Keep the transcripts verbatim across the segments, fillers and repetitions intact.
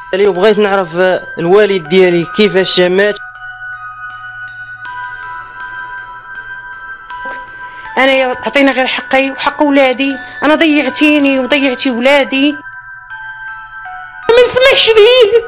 وبغيت نعرف الوالد ديالي كيفاش مات. انا عطينا غير حقي وحق ولادي، انا ضيعتيني وضيعتي ولادي، ما نسمحش ليه.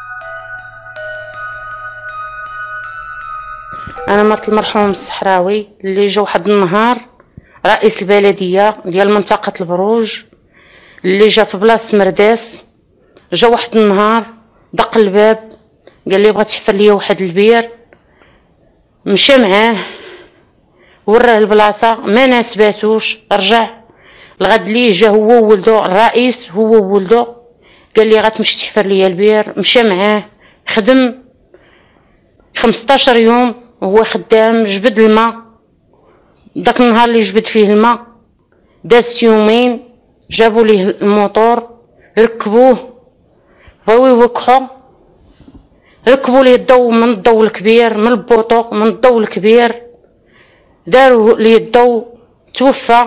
انا مرت المرحوم الصحراوي اللي جا واحد النهار رئيس البلديه ديال منطقه البروج اللي جا في بلاصه مرداس، جا واحد النهار دق الباب قال لي بغات تحفر ليا واحد البير، مشى معاه وراه البلاصه ما ناسباتوش، رجع الغد ليه جا هو وولدو الرئيس هو وولدو قال لي غتمشي تحفر ليا البير، مشى معاه خدم خمسطاش يوم وهو خدام، جبد الماء داك النهار اللي جبد فيه الماء داز يومين جابوا ليه الموطور ركبوه بغاو يوقعوا ركبوا ليه الضو من الضو الكبير من البوطو من الضو الكبير داروا ليه الضو توفى.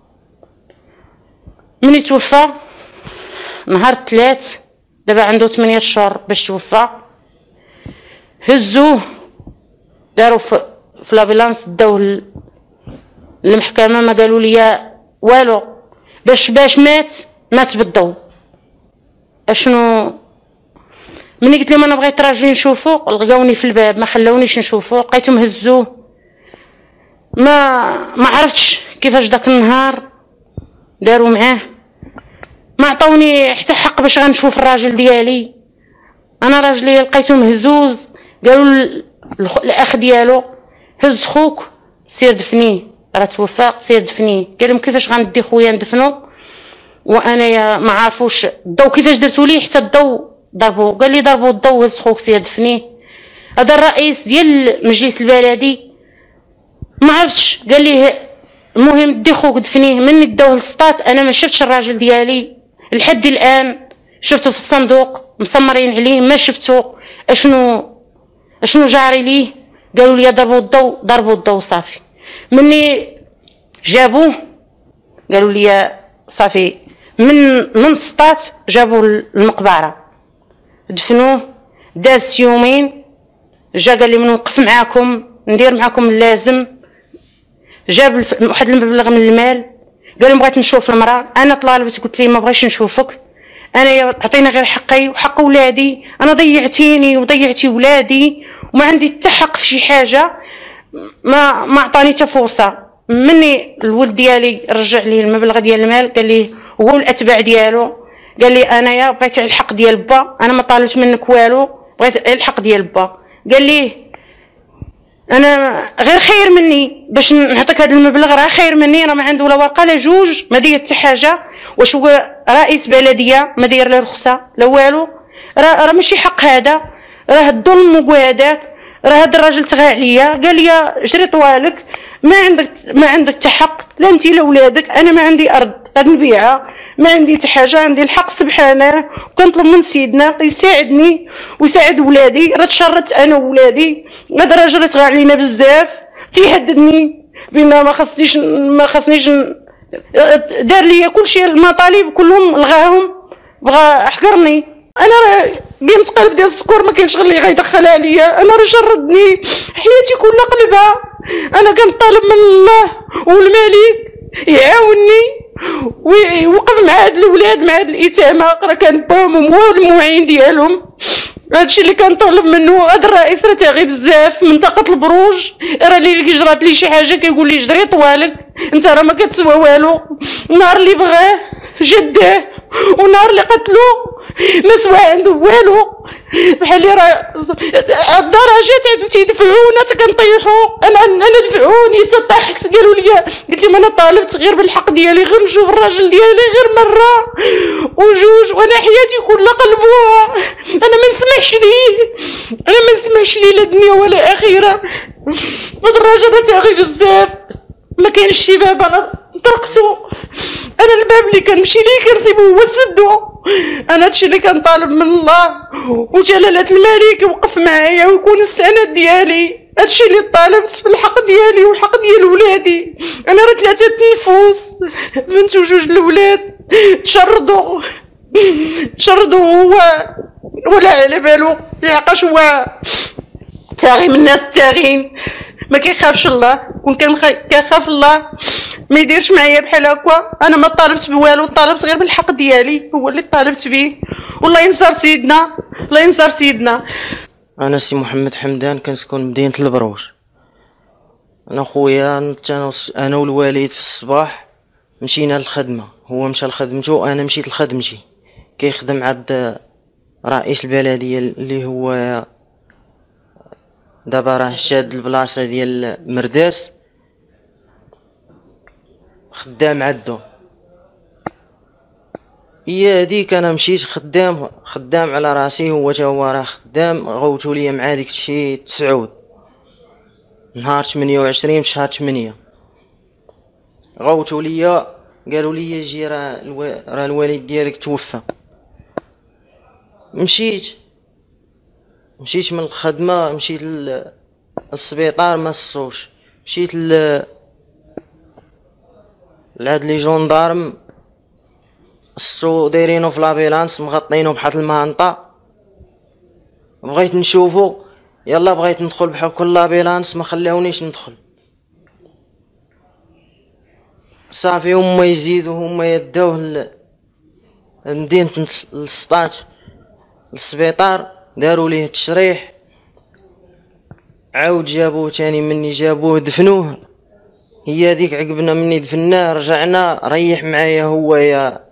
مني توفى نهار الثلاث دابا عنده ثمانية شهور باش توفى، هزوه داروا في, في لابيلانس داوه للمحكمه ما قالوا لي والو باش باش مات مات بالضو. اشنو مني قلت لهم انا بغيت راجلي نشوفو لقاوني في الباب ما خلاونيش نشوفو، لقيتهم هزوه ما ما عرفتش كيفاش داك النهار داروا معاه، ما عطاوني حتى حق باش غنشوف الراجل ديالي. انا راجلي لقيتهم هزوز قالوا الاخ ديالو هز خوك سير دفنيه راه توفى سير دفنيه. قال لهم كيفاش غندي خويا ندفنو وانا ما عارفوش الضو كيفاش درتو ليه حتى الضو ضربو. قال لي ضربوا الضو هز خوك سير دفنيه. هذا الرئيس ديال المجلس البلدي ما عرفتش قال لي المهم دي خوك دفنيه. مني داوه للسطات انا ما شفتش الراجل ديالي لحد الان، شفتو في الصندوق مسمرين عليه ما شفتو اشنو اشنو جاري ليه. قالوا لي ضربوا الضو ضربوا الضو صافي. مني جابوه قالوا لي صافي من من السطات جابوا المقبره دفنوه داز يومين جا قال لي من نوقف معاكم ندير معاكم اللازم، جاب واحد المبلغ من المال قال لي بغيت نشوف المراه. انا طلبت قلت لي ما بغيتش نشوفك، انا عطينا غير حقي وحق ولادي، انا ضيعتيني وضيعتي ولادي وما عندي حتى حق في شي حاجه، ما ما عطاني حتى فرصه. مني الولد ديالي رجع لي المبلغ ديال المال قال لي هو الاتباع ديالو قال لي انايا بغيت على الحق ديال با، انا ما طالبت منك والو بغيت على الحق ديال با. قال لي انا غير خير مني باش نعطيك هذا المبلغ، راه خير مني راه ما عنده لا ورقه لا جوج ما داير حتى حاجه. واش هو رئيس بلديه ما داير لا رخصه لا والو؟ راه راه ماشي حق هذا، راه الظلم وهذاك. راه هذا الراجل تغى عليا قال لي جري طوالك ما عندك ما عندك حتى حق لا انت لا ولادك. انا ما عندي ارض غادي نبيعها ما عندي حتى حاجه، عندي الحق سبحانه وكنطلب من سيدنا يساعدني ويساعد ولادي. راه تشردت انا وولادي، هذا الراجل تغى علينا بزاف تيهددني بان ما خصنيش ما خصنيش دار لي كلشي المطالب كلهم لغاهم بغى احقرني. انا راه قيمت قلب ديال السكر ما كاينش غير اللي غيدخل عليا، انا راه شردني حياتي كلها قلبها. انا كنطالب من الله والملك يعاونني ويوقف مع هاد الاولاد مع هاد اليتامى، راه كان باهم هو المعين ديالهم. هادشي اللي كنطلب منه. هاد الرئيس راه تاغي بزاف منطقه البروج، راه اللي جرات لي شي حاجه كيقول لي جري طوالك انت راه ما كتسوى والو. النهار اللي بغاه جداه ونهار اللي قتلو ما سوى عنده والو. بحال اللي راه الدرجات عندو تيدفعونا حتى كنطيحو، انا انا دفعوني حتى طحت. قالوا لي قلت لهم انا طالبت غير بالحق ديالي، غير نشوف الراجل ديالي غير مره وجوج وانا حياتي كلها قلبوها. انا ما نسمحش ليه، انا ما نسمحش ليه لا دنيا ولا اخره. هاد الراجل راه تاغي بزاف ما كاينش شي باب انا طرقتو، انا الباب اللي كنمشي ليه كنصيبو هو سدو. انا هادشي اللي كنطالب من الله وجلاله الملك يوقف معايا ويكون السند ديالي. هادشي اللي طالبت بالحق ديالي والحق ديال ولادي. انا راه ثلاثه النفوس بنت وجوج الاولاد تشردوا تشردوا هو ولا على بالو، لحقاش هو تاغي من الناس التاغين، ما كيخافش الله. كون كان كيخاف الله ما يديرش معايا بحال هكا. انا ما طالبت بوالو، طالبت غير بالحق ديالي، هو اللي طالبت به. والله ينصر سيدنا، الله ينصر سيدنا. انا سي محمد حمدان كنسكن مدينه البروج. انا خويا انا والوالد في الصباح مشينا للخدمه، هو مشى لخدمته انا مشيت لخدمتي. كيخدم عند رئيس البلديه اللي هو دابا راه شاد البلاصه ديال مرداس، خدام عدو. هي هذيك انا مشيت خدام خدام على راسي، هو تا هو راه خدام. غوتو ليا مع ديك شي تسعود نهار ثمانية وعشرين شهر ثمانية. غوتو ليا قالوا لي جي راه الو... راه الوالد ديالك توفى. مشيت مشيت من الخدمه، مشيت للسبيطار ما صوش. مشيت ل لهاد لي جوندارم السو دايرينو في لابيلانس، مغطينو بحال المانطا. بغيت نشوفو، يلا بغيت ندخل بحال كل لابيلانس ما خلاونيش ندخل. صافي هما يزيدو هما يداوه لمدينة السطات للسبيطار، داروا ليه تشريح، عاود جابوه تاني مني جابوه دفنوه. هي هذيك عقبنا مني دفناه رجعنا، ريح معايا هو يا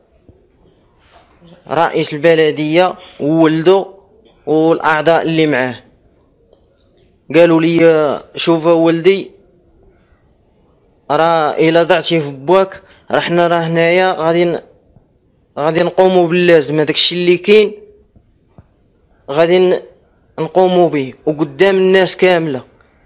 رئيس البلديه وولدو والاعضاء اللي معاه. قالوا لي شوف ولدي، راه الا ضعتي في بواك راه حنا راه هنايا غادي غادي نقوموا باللازم. هذاك الشيء اللي كاين غادي نقوموا به وقدام الناس كامله.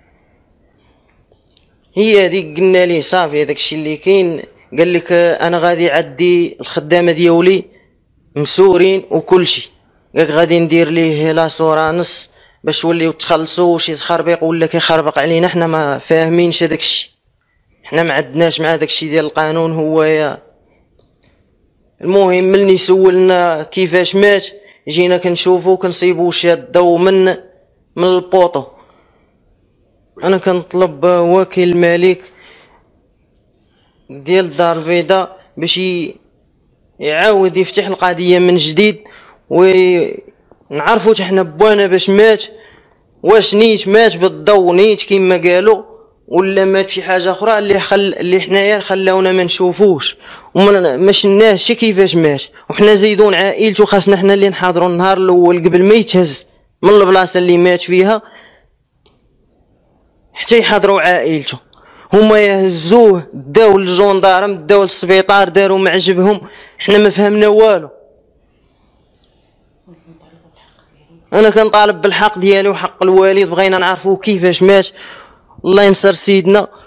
هي هذيك قلنا ليه صافي هذاك الشيء اللي كاين. قال لك انا غادي عدي الخدامه ديالي مسورين وكل شيء، قالك غادي ندير ليه لاسورانس باش وليو تخلصوا شي تخربيق ولا كيخربق علينا. حنا ما فاهمينش هذاك الشيء، حنا ما عندناش مع داك الشيء ديال القانون. هو يا المهم ملي سولنا كيفاش مات، جينا كنشوفو كنصيبو شاد ضو من من البوطو. انا كنطلب وكيل الملك ديال الدار البيضاء باش يعاود يفتح القضيه من جديد ونعرفو حنا بوانا باش مات، واش نيت مات بالضو نيت كما قالوا ولا مات شي حاجه اخرى اللي خل اللي حنايا خلاونا ما نشوفوش وما شناهش كيفاش مات. وحنا زيدون عائلته خاصنا حنا اللي نحاضروا النهار الاول قبل ما يتهز من البلاصه اللي مات فيها حتى يحضروا عائلته. هما يهزوه داو للجندارم داو للسبيطار داروا معجبهم، حنا ما فهمنا والو. انا كنطالب بالحق ديالي وحق الوالد، بغينا نعرفوا كيفاش مات. الله ينصر سيدنا.